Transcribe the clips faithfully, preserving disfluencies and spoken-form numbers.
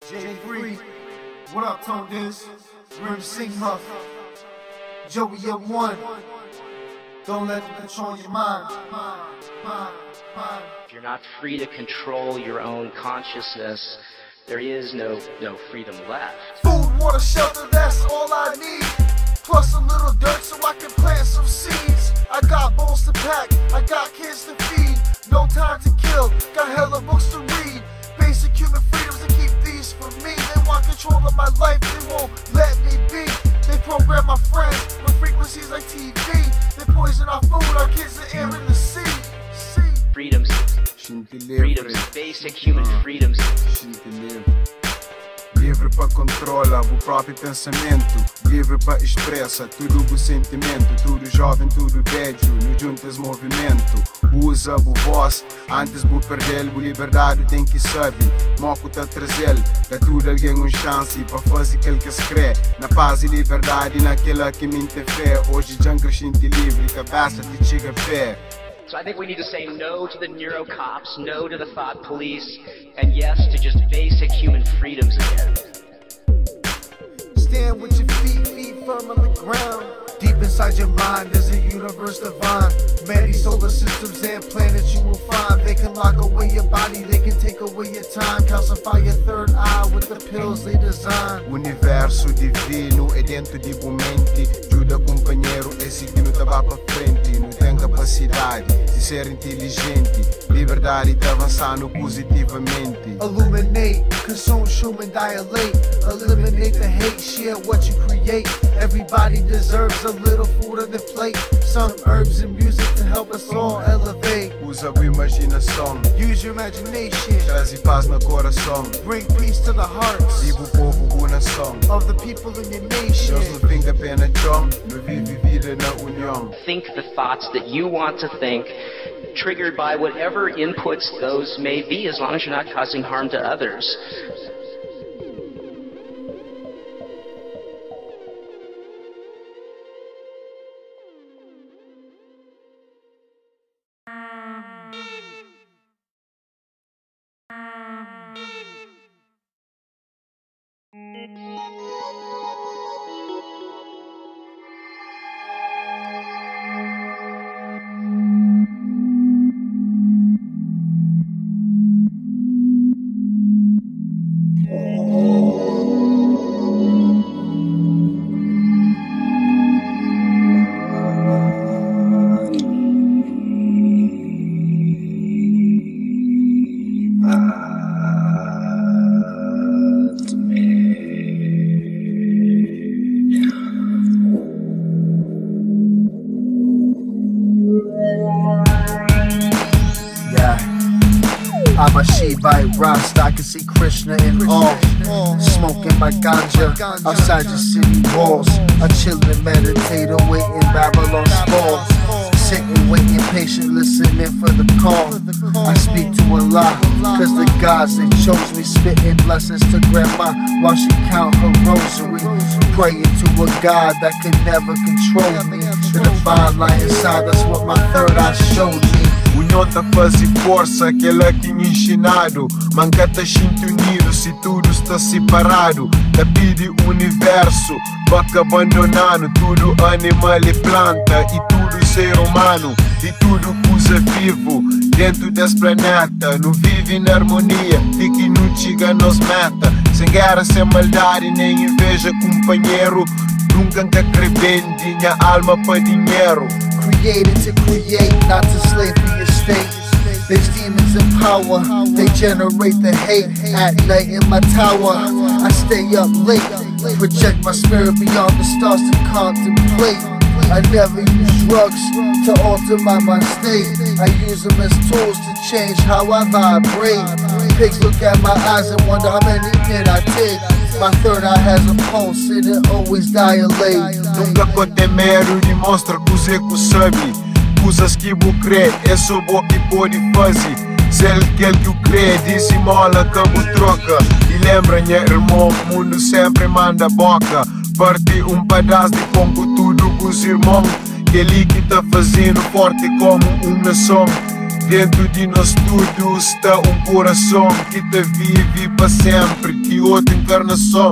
J Free, what up, Tone This? Rim Sing Muff, Joey M one. Don't let them control your mind. If you're not free to control your own consciousness, there is no no freedom left. Food, water, shelter, that's all I need. Plus a little dirt so I can plant some seeds. I got bowls to pack, I got kids to feed. No time to kill, got hella books to read. Basic human freedoms to keep these for me. They want control of my life, they won't let me be. They program my friends with frequencies like T V. They poison our food, our kids, the air and the sea. sea. Freedoms, freedoms, basic human freedoms. Livre para controla o próprio pensamento, livre para expressa tudo o sentimento, tudo jovem, tudo velho, no juntas movimento. Usa o voz, antes de perder a liberdade tem que saber. Moco tá trazer, dá tudo alguém uma chance para fazer aquilo que se crê. Na paz e liberdade, naquela que me tem fé. Hoje já crescente livre, cabeça de chega a pé. So I think we need to say no to the neurocops, no to the thought police, and yes to just basic human freedoms again. Stand with your feet, feet firm on the ground. Deep inside your mind there's a universe divine. Many solar systems and planets you will find. They can lock away your body, they can take away your time. Calcify your third eye with the pills they design. Universo divino é dentro de tua mente. Ajuda companheiro, é seguindo tá para frente. Não tem capacidade de ser inteligente. Liberdade de avançar no positivamente. Illuminate, consume, shroom and dilate. Eliminate the hate, share what you create. Everybody deserves a little food on their plate. Some herbs and music to help us all elevate. Usa a imaginação, use your imagination. traz paz no coração. Bring peace to the hearts Viva o povo, boa nação. of the people in your nation. Deus não finca pena chão, não vive vida na união. Think the thoughts that you want to think, triggered by whatever inputs those may be, as long as you're not causing harm to others. I'm a Shivite Rasta, I can see Krishna in all. Smoking my ganja outside your city walls. I chill and meditate awaiting Babylon's fall. Sitting, waiting, patient, listening for the call. I speak to Allah, cause the gods they chose me. Spitting blessings to grandma while she count her rosary. Praying to a God that could never control me. The divine light inside, that's what my third eye showed me. União tá fazer força, aquela que me ensinado. Manca tá unido se tudo está separado. Tá pede universo, vaca abandonando. Tudo animal e planta, e tudo ser humano. E tudo coisa vivo, dentro desse planeta. Não vive na harmonia, e que não chega nos meta. Sem guerra, sem maldade, nem inveja, companheiro. Nunca que acrebente minha alma para dinheiro. Created to create, not to slave for your state. There's demons in power, they generate the hate. At night in my tower, I stay up late. Project my spirit beyond the stars to contemplate. I never use drugs to alter my mind state. I use them as tools to change how I vibrate. Pigs look at my eyes and wonder how many did I take. My third eye has a pulse and it always dilate. Nunca com temero demonstra coisa que sabe. Coisas que vou crer, é só o que pode fazer. Se ele quer que eu crê, dissimula que eu troca. E lembra, minha irmão, o mundo sempre manda boca. Parte um pedaço de pão com tudo com os irmãos. Que ele que tá fazendo forte como uma nação. Dentro de nós tudo está um coração que te vive para sempre, que outra encarnação.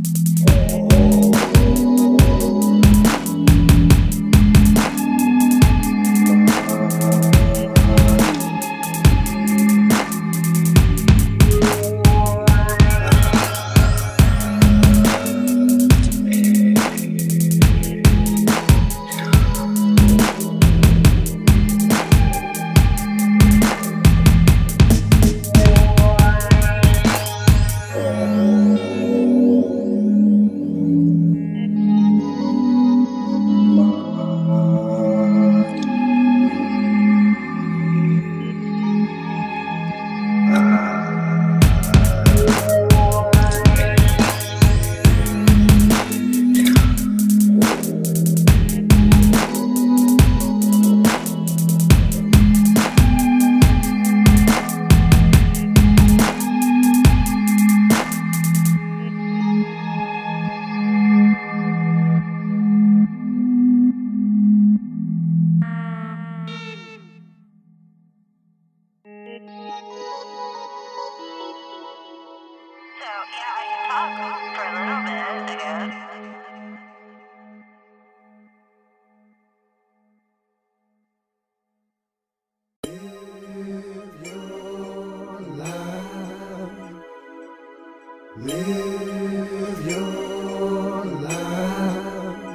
Live your life.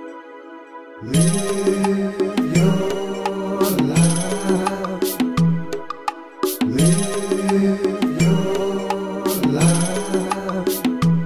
Live your life. Live your life.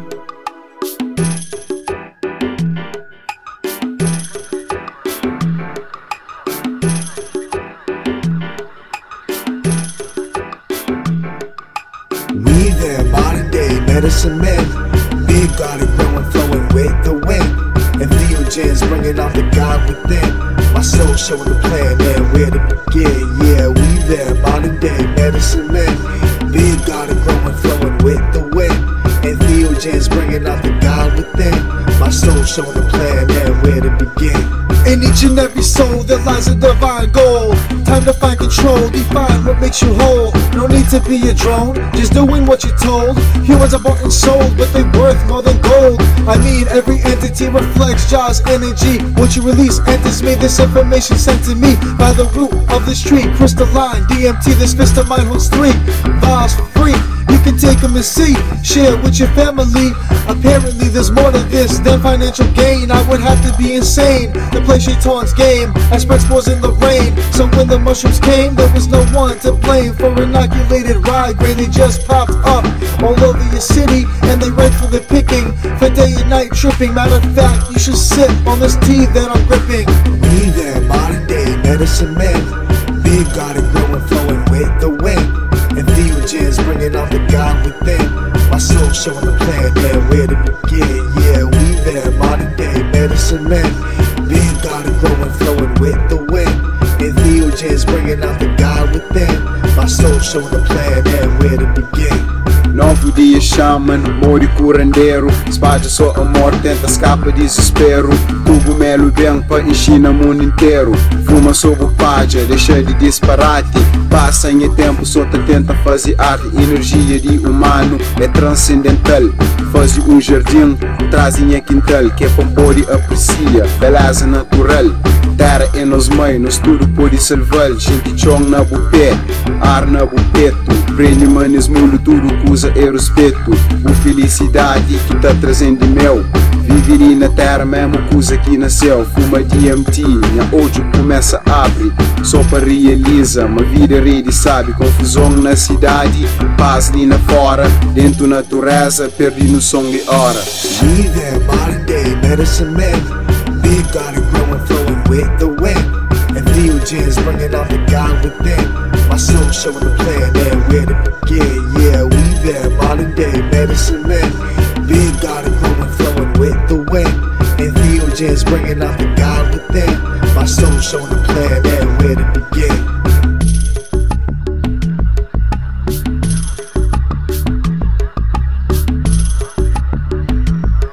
We the modern day medicine men, big garden growing, flowing with the wind, and theogens bringing out the God within. My soul showing the plan and where to begin. Yeah, we the modern day medicine men, big garden growing, flowing with the wind, and theogens bringing out the God within. My soul showing the plan and where to begin. In each and every soul there lies a divine goal. Time to find control, define what makes you whole. No need to be a drone, just doing what you're told. Humans are bought and sold, but they're worth more than gold. I mean, every entity reflects Jah's energy. What you release enters me, this information sent to me by the root of this tree. Crystalline, D M T, this fist of mine holds three vials for free. You can take them and see, share with your family. Apparently there's more to this than financial gain. I would have to be insane to play Shaitan's game. I spread spores in the rain, so when the mushrooms came, there was no one to blame for inoculated rye grain. They just popped up all over your city, and they ripe for the picking, for day and night tripping. Matter of fact, you should sip on this tea that I'm gripping. We the modern day medicine men, big garden growing, flowing with the wind, and theogens bringing out the God within. My soul showing the plan and where to begin. Yeah, we the modern day medicine men, big garden growing, flowing with the wind, and theogens bringing out the God within. My soul showing the plan and where to begin. Novo dia shaman, mori curandeiro. Espalha só amor, tenta escapa desespero. Cogumelo bem pra encher no mundo inteiro. Fuma sob o pádia, deixa de disparate. Passa em tempo, só te tenta fazer arte. Energia de humano é transcendental. Faz um jardim, trazem a quintal, que é pra pôr e aprecia beleza natural. Terra é nos mãe, nos tudo pode salvar. Gente chong na bupé, ar na bupeto. Prêmio manes mundo, tudo que usa é respeito. O felicidade que tá trazendo de mel. Viver na terra mesmo coisa que nasceu. Fuma D M T, minha olho começa a abrir. Só para realiza, uma vida rede sabe. Confusão na cidade, paz ali na fora. Dentro da natureza, perdi no som de hora. We the modern day medicine men, big garden growing, flowing with the wind, and theogens bringing out the God within. My soul showing the plan and where to begin. Yeah, we the modern day medicine men, big garden growing, flowing with the wind, and theogens bringing out the God within. My soul showing the plan and where to begin.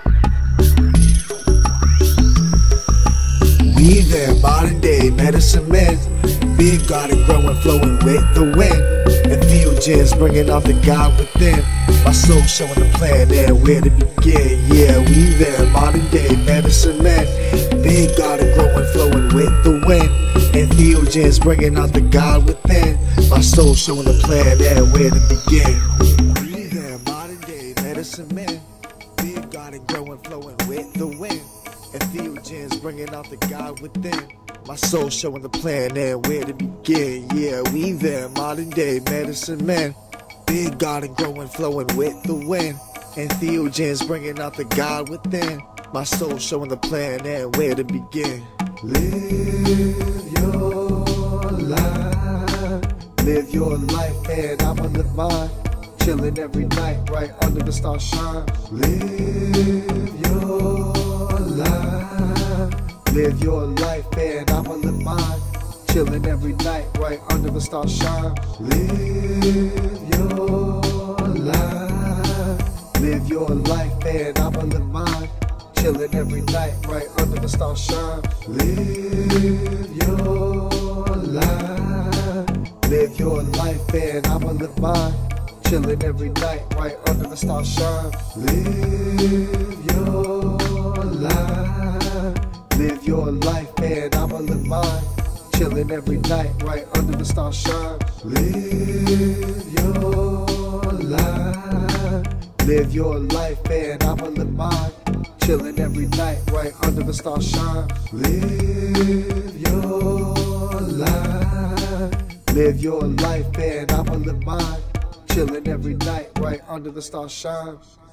We the modern day medicine men. Big garden growing, flowing with the wind. Entheogens bringing out the God within. My soul showing the plan and where to begin. Yeah, we there, modern day medicine men. Big garden growing, flowing with the wind. Entheogens bringing out the God within. My soul showing the plan and where to begin. We there, modern day medicine men. Big garden growing, flowing with the wind. Entheogens bringing out the God within. My soul showing the plan and where to begin. Yeah, we there, modern day medicine men. Big garden growing, flowing with the wind. Entheogens bringing out the God within. My soul showing the plan and where to begin. Live your life. Live your life and I'ma live mine. Chilling every night right under the star shine. Live your life. Live your life and I'ma live mine. Chilling every night right under the star shine. Live your life. Live your life and I'ma live mine. Chilling every night right under the star shine. Live your life. Live your life and I'ma live mine. Chilling every night right under the star shine. Live your life. Live your life and I'ma live mine. Chilling every night right under the star shine. Live your life. Live your life and I'ma live mine. Chilling every night right under the star shine. Live your life. Live your life and I'ma live mine. Chilling every night right under the star shine.